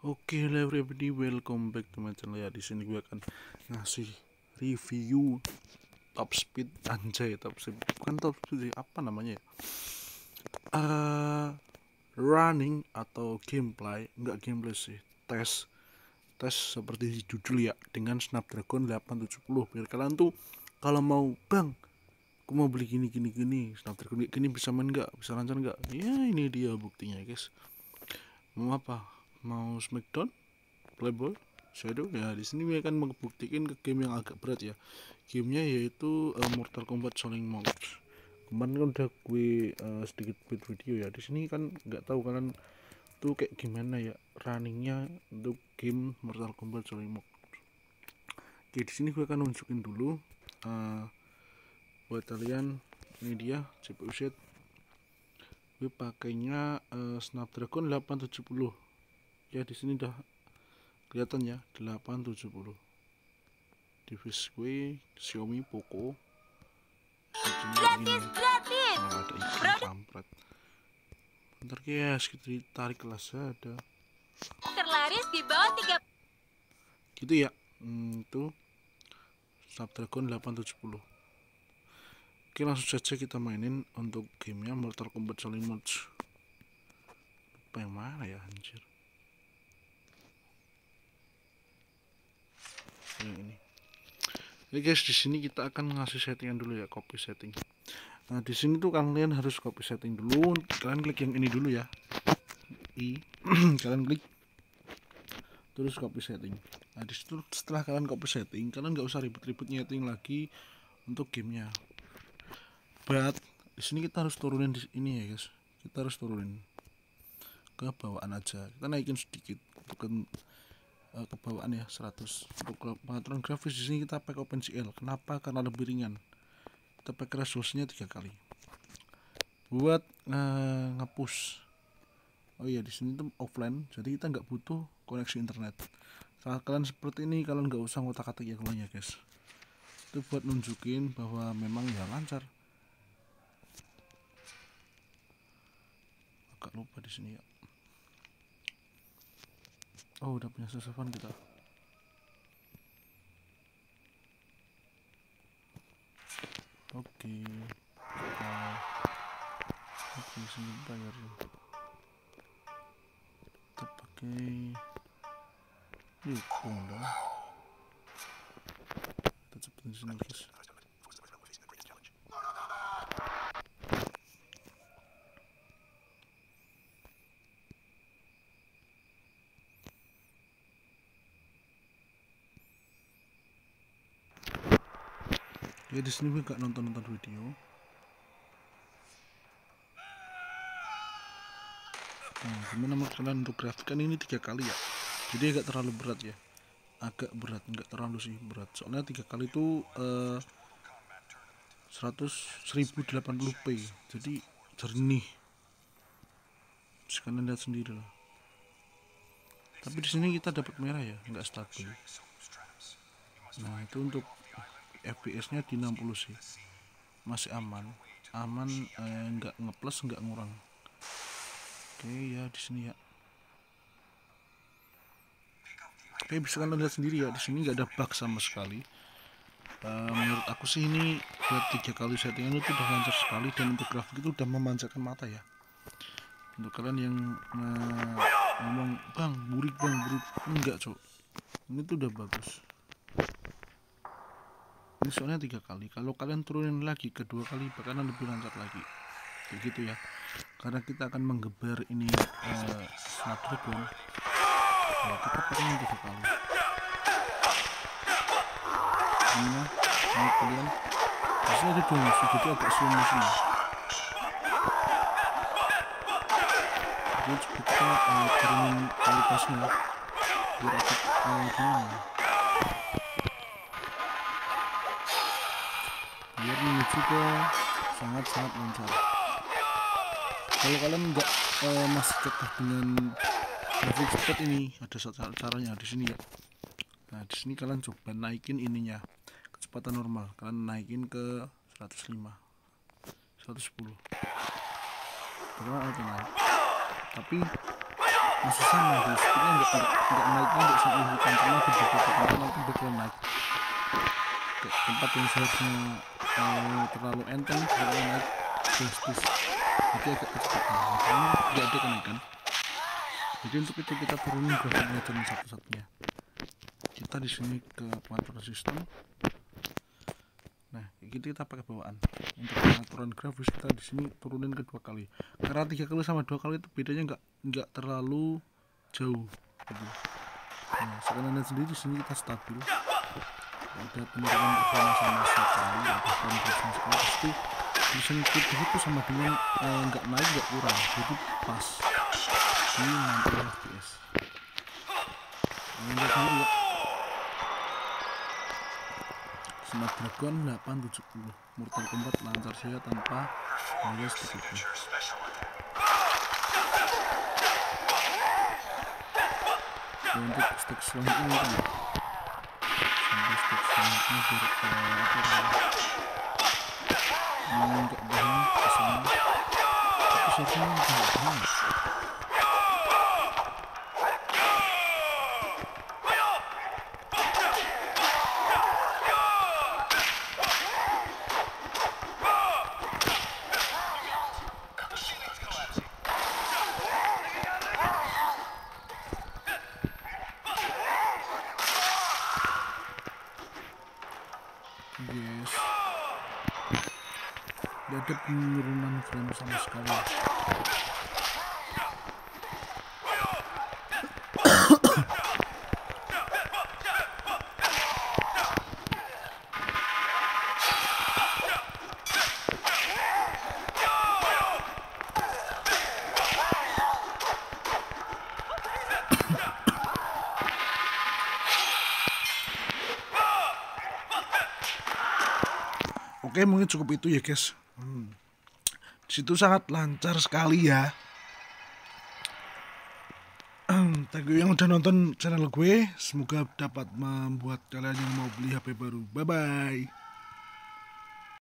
Oke, hello everybody, welcome back to my channel ya. Di sini gue akan ngasih review top speed, anjay, top speed, bukan top speed sih, apa namanya ya? Running atau gameplay, enggak gameplay sih, tes seperti di judul ya, dengan Snapdragon 870. Biar kalian tuh kalau mau, bang, aku mau beli gini Snapdragon gini, bisa main nggak, bisa lancar nggak? Ya ini dia buktinya guys. Mau apa? Mau Smackdown, Playboy, Shadow? Ya di sini gue akan membuktikan ke game yang agak berat ya. Gamenya yaitu Mortal Kombat Shaolin Monks. Kemarin kan udah gue sedikit buat video ya. Di sini kan nggak tahu kalian tuh kayak gimana ya runningnya untuk game Mortal Kombat Shaolin Monks. Oke, di sini gue akan nunjukin dulu buat kalian. Ini dia CPU set. Gue pakainya Snapdragon 870. Ya di sini udah kelihatan ya, 870. Device gue Xiaomi Poco. Gratis. Ada iklan kampret. Bentar guys, kita ditarik kelas ada. Terlaris di bawah 3. Gitu ya. Itu Snapdragon 870. Oke, langsung saja kita mainin untuk gamenya Mortal Kombat Shaolin Monks. Apa yang mana ya anjir? Yang ini. Oke guys, di sini kita akan ngasih settingan dulu ya, copy setting. Nah di sini tuh kalian harus copy setting dulu. Kalian klik yang ini dulu ya. Kalian klik terus copy setting. Nah di situ setelah kalian copy setting, kalian nggak usah ribet-ribet nyeting lagi untuk gamenya. But di sini kita harus turunin di ini ya guys. Kita harus turunin ke bawaan aja. Kita naikin sedikit bukan ke bawaan ya, 100. Untuk pengaturan grafis di sini kita pakai OpenCL. Kenapa? Karena lebih ringan. Kita pakai resolusinya 3 kali. Buat ngepush. Oh iya, di sini tuh offline, jadi kita nggak butuh koneksi internet. Saat kalian seperti ini, kalian nggak usah ngotak-atik ya kalau ya guys. Itu buat nunjukin bahwa memang ya lancar. Agak lupa di sini ya. Oh, udah punya sasaran kita. Oke. Oke, sini bayar. Kita pakai Yukon dong. Kita cepet di sini guys. Ya di sini gue gak nonton video. Nah, gimana menurut kalian untuk grafik? Kan ini 3 kali ya, jadi agak terlalu berat ya. Agak berat, nggak terlalu sih berat. Soalnya 3 kali itu 1080p, jadi jernih. Kalian lihat sendiri lah. Tapi di sini kita dapat merah ya, nggak stabil. Nah itu untuk FPS-nya di 60 sih, masih aman, nggak ngeplus nggak ngurang. Oke ya di sini ya. Oke, bisa kalian lihat sendiri ya, di sini nggak ada bug sama sekali. Menurut aku sih ini buat 3 kali settingan itu udah lancar sekali, dan untuk grafik itu udah memanjakan mata ya. Untuk kalian yang ngomong bang burik enggak cok, ini tuh udah bagus. Ini soalnya 3 kali, kalau kalian turunin lagi kedua kali bakalan lebih lancar lagi kayak gitu ya, karena kita akan menggeber ini Snapdragon ya, kita pakai 3 kali. Ini kalian bisa ada 2 musuh, jadi agak slow motion. Jadi kita turunin kualitasnya biar agak gimana, biar menuju ke sangat lancar. Kalau kalian nggak masih kekeh dengan grafik cepat, ini ada caranya di sini ya. Nah di sini kalian coba naikin ininya kecepatan normal, kalian naikin ke 105, 110. Karena auto naik. Tapi masih sama guys, speednya nggak naiknya nggak signifikan, cuma begitu tekan nanti bakalan naik ke tempat yang seharusnya terlalu enteng bakalan naik drastis, jadi agak kecepatan. Ini nggak ada kenaikan, jadi untuk itu kita turunin grafiknya jalan satu-satunya. Kita di sini ke pengaturan sistem. Nah, kita pakai bawaan. Untuk pengaturan grafis kita di sini turunin ke 2 kali. Karena 3 kali sama 2 kali itu bedanya nggak terlalu jauh. Gitu. Nah, sekarang lihat sendiri di sini kita stabil. Ada penurunan performa sama sekali, ada penurunan sama sekali. Pasti tulisan putih itu sama dengan nggak naik nggak kurang, jadi pas di 60 fps. Ini sendiri ya. Snapdragon 870 Mortal Kombat lancar saja tanpa biaya sedikit. Untuk stek selanjutnya ini sampai stek selanjutnya biar nggak bohong kesana, tapi seharusnya nggak bohong. Yes, tidak ada penurunan frame sama sekali. Oke, mungkin cukup itu ya guys. Disitu sangat lancar sekali ya. Thank you yang udah nonton channel gue. Semoga dapat membuat kalian yang mau beli HP baru. Bye bye.